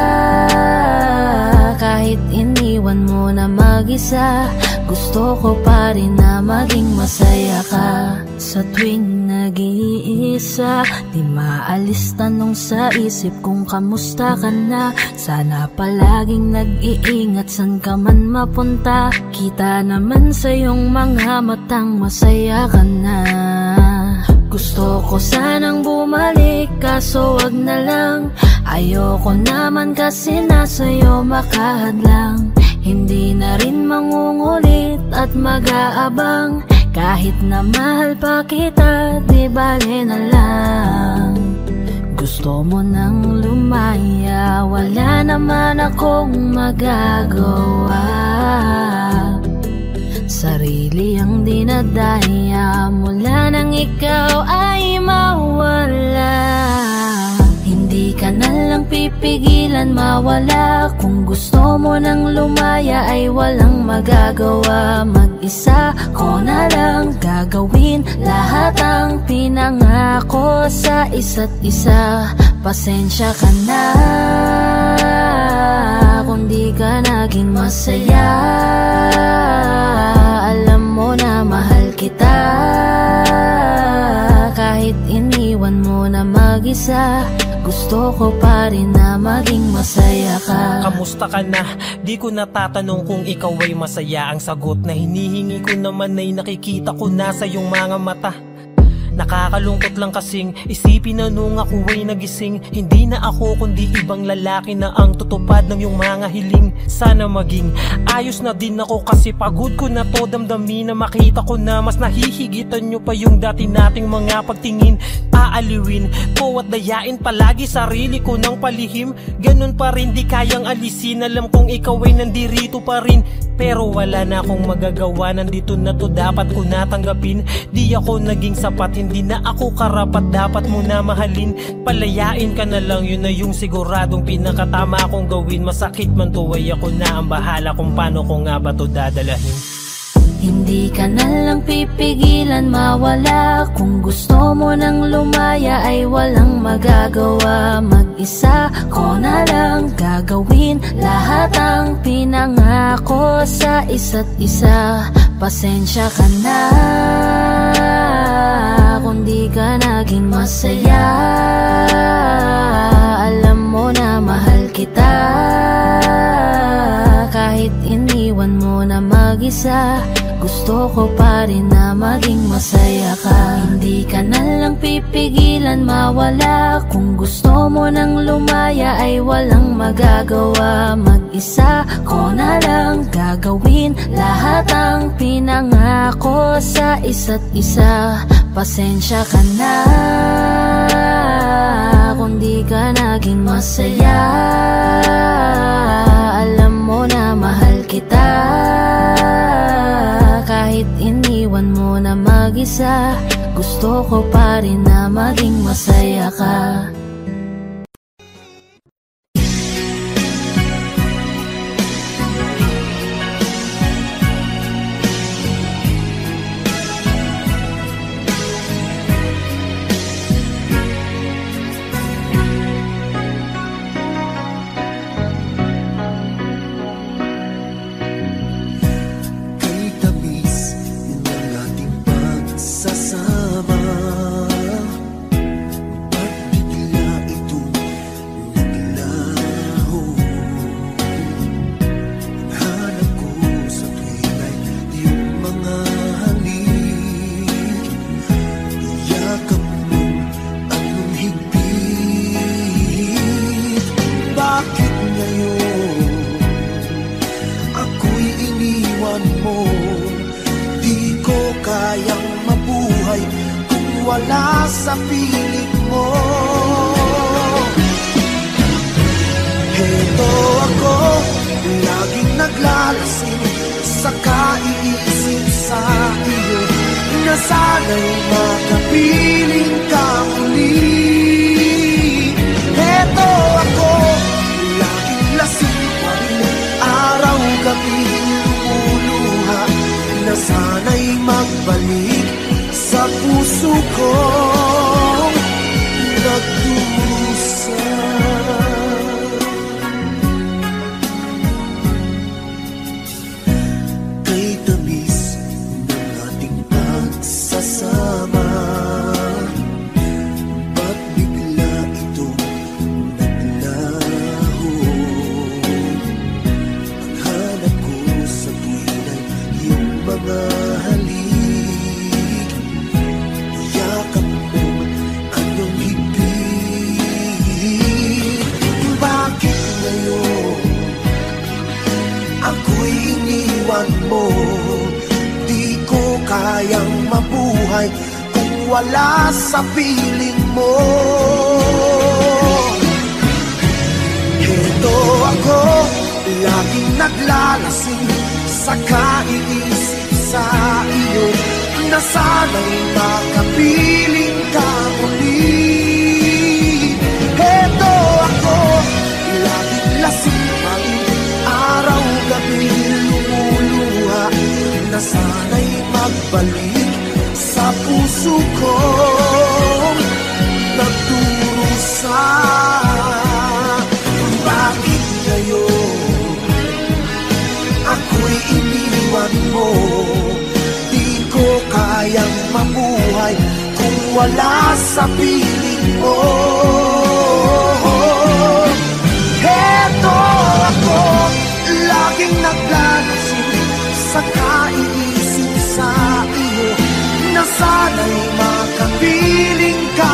A: Kahit iniwan mo na mag-isa, gusto ko pa rin na maging masaya ka. Sa tuwing nag-iisa, di maalis tanong sa isip kung kamusta ka na. Sana palaging nag-iingat san ka man mapunta. Kita naman sa iyong mga matang masaya ka na. Gusto ko sanang bumalik kaso wag na lang. Ayoko naman kasi nasa'yo makahadlang. Hindi na rin mangungulit at mag-aabang. Kahit na mahal pa kita, di bale na lang. Gusto mo nang lumaya, wala naman akong magagawa. Sarili ang dinadaya mula nang ikaw ay mawala. Hindi ka na lang pipigilan mawala. Kung gusto mo nang lumaya ay walang magagawa. Mag-isa ko na lang gagawin lahat ang pinangako sa isa't isa. Pasensya ka na kung di ka naging masaya. Alam mo na mahal kita. Kahit iniwan mo na mag-isa, gusto ko pa rin na maging masaya ka.
K: Kamusta ka na? Di ko natatanong kung ikaw ay masaya. Ang sagot na hinihingi ko naman ay nakikita ko na sa iyong mga mata. Nakakalungkot lang kasing isipin na nung ako ay nagising, hindi na ako kundi ibang lalaki na ang tutupad ng iyong mga hiling. Sana maging ayos na din ako kasi pagod ko na to damdamin na makita ko na mas nahihigitan nyo pa yung dati nating mga pagtingin. Aaliwin ko at dayain palagi sarili ko ng palihim. Ganun pa rin di kayang alisin. Alam kong ikaw ay nandirito pa rin, pero wala na akong magagawa. Nandito na to, dapat ko natanggapin. Di ako naging sapat, hindi na ako karapat, dapat mo na mahalin. Palayain ka na lang, yun na yung siguradong pinakatama akong gawin. Masakit man to ay ako na ang bahala kung paano ko nga ba to dadalahin.
A: Hindi ka na lang pipigilan mawala. Kung gusto mo nang lumaya ay walang magagawa. Mag-isa ko na lang gagawin lahat ang pinangako sa isa't isa. Pasensya ka na kung di ka naging masaya. Alam mo na mahal kita. Kahit iniwan mo na mag-isa, gusto ko pa rin na maging masaya ka. Hindi ka na lang pipigilan mawala. Kung gusto mo nang lumaya ay walang magagawa. Mag-isa ko na lang gagawin lahat ang pinangako sa isa't isa. Pasensya ka na kung di ka naging masaya. Alam mo na mahal kita. Kahit iniwan mo na mag-isa, gusto ko pa rin na maging masaya ka.
G: Wala sa piling mo. Heto ako, laging naglalasing, saka iisip sa iyo na sana'y makapiling ka muli. Heto ako, laging lasing pa rin, araw-gabi lumuluha na sana'y magbalik sa puso kong nagdusa. Kay tamis ng ating pagsasama, ba't bigla itong naglaho? Ang hanap ko sa tuwin ay iyong mga halik, yakap mo anong higpit. Bakit ngayon ako'y iniwan mo? Di ko kayang mabuhay kung wala sa piling mo. Heto ako, laging naglalasing, saka iisip sa iyo na sana'y makapiling ka muli. Heto ako, laging lasing pa rin, araw-gabi lumuluha na sana'y magbalik sa puso kong nagdurusa. Bakit ngayon ako'y iniwan mo? Di ko kayang mabuhay kung wala sa piling mo. Heto ako, laging naglalasing, saka iisip sa iyo na sana'y makapiling ka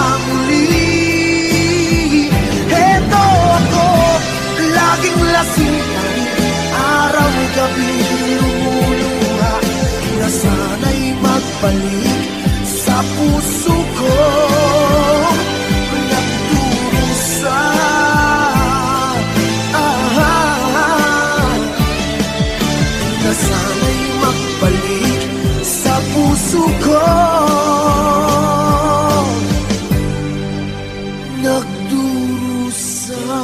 G: muli. Heto ako, laging lasing pa rin, araw-gabi lumuluha na sana'y magbalik sa puso ko nagdurusa. Na sana'y magbalik sa puso ko nagdurusa.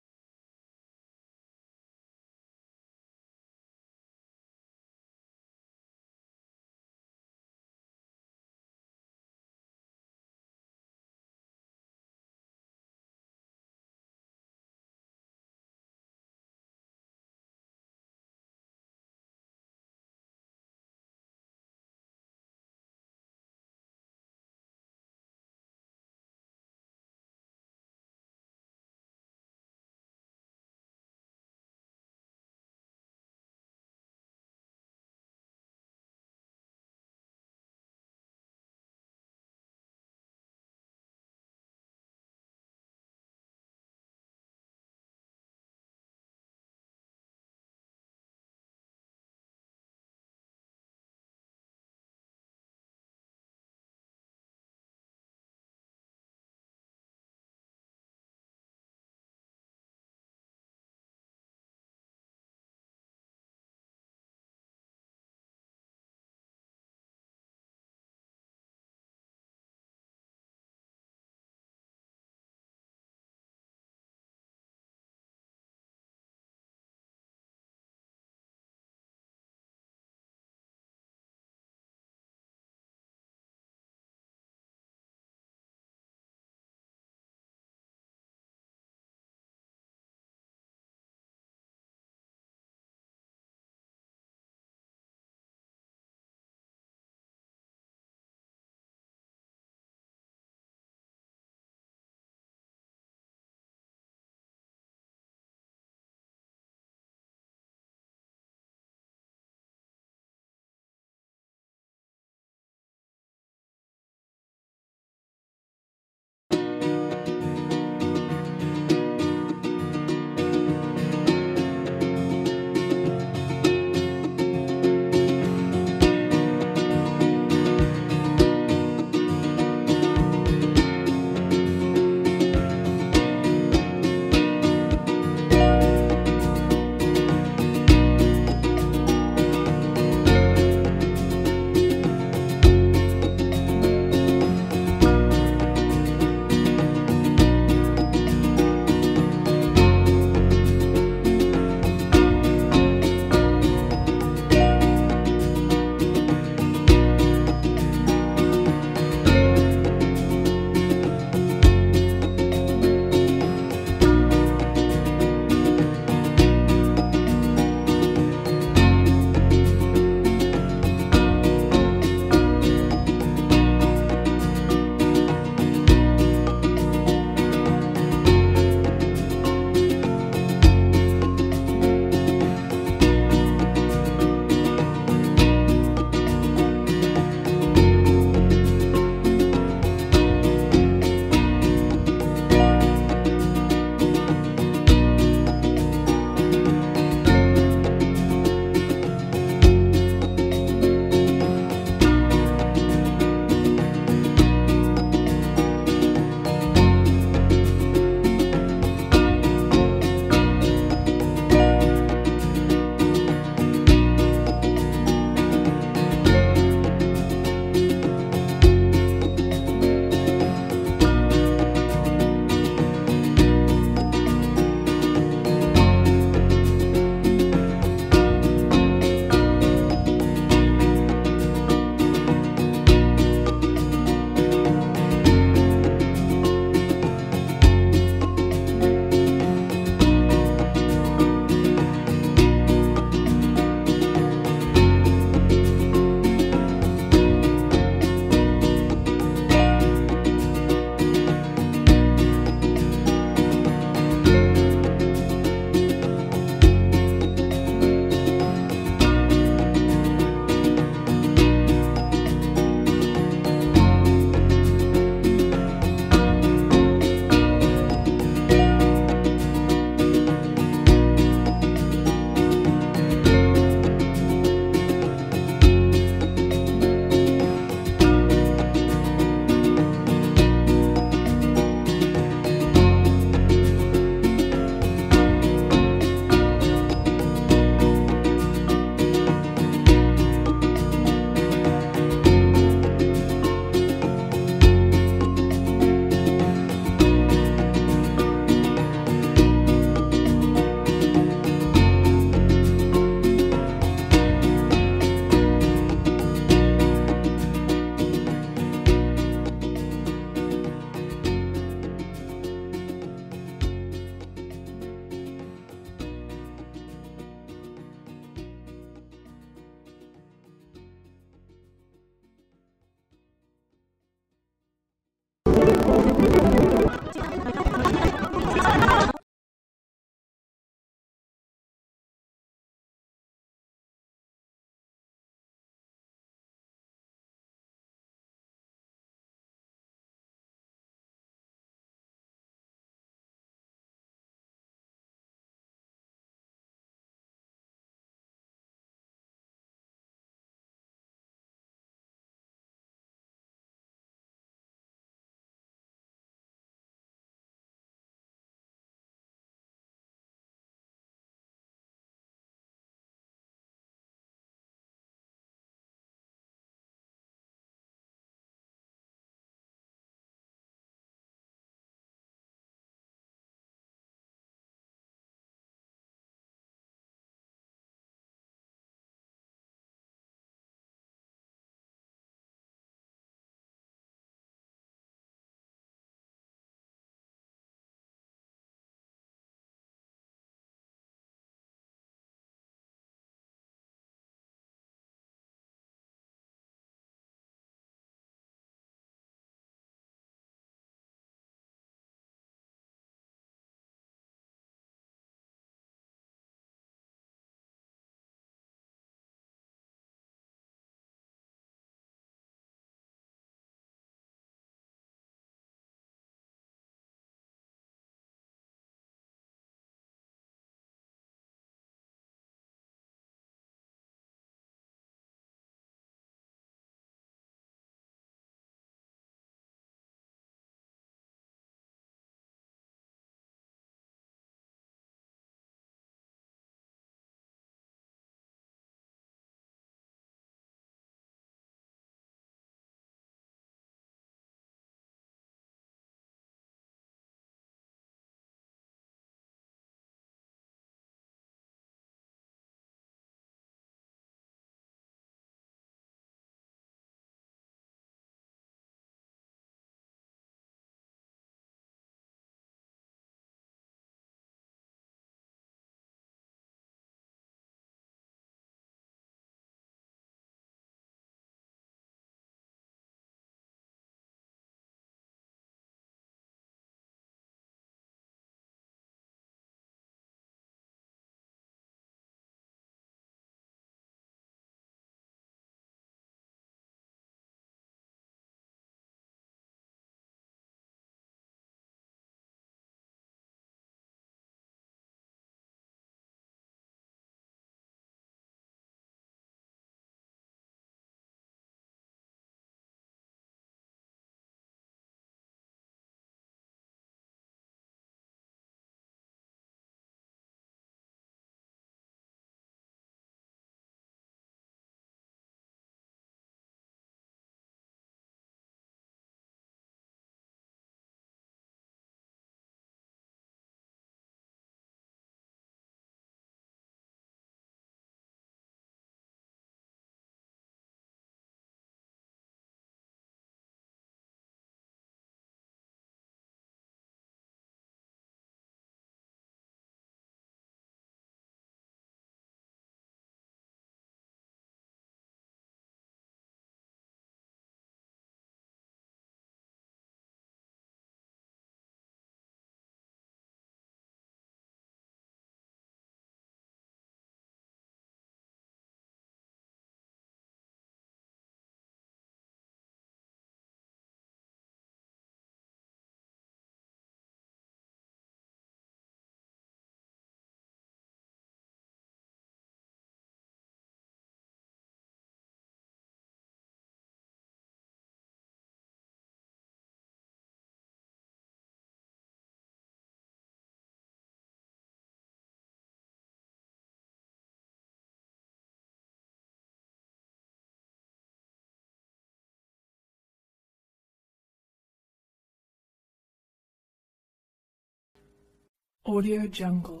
L: Audio Jungle.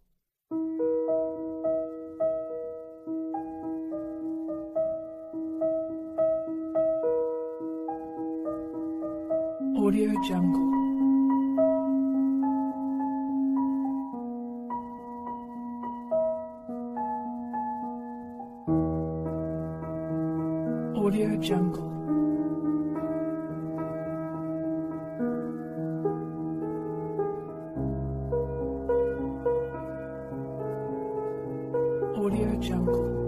L: Audio Jungle. Audio Jungle. Audio Jungle.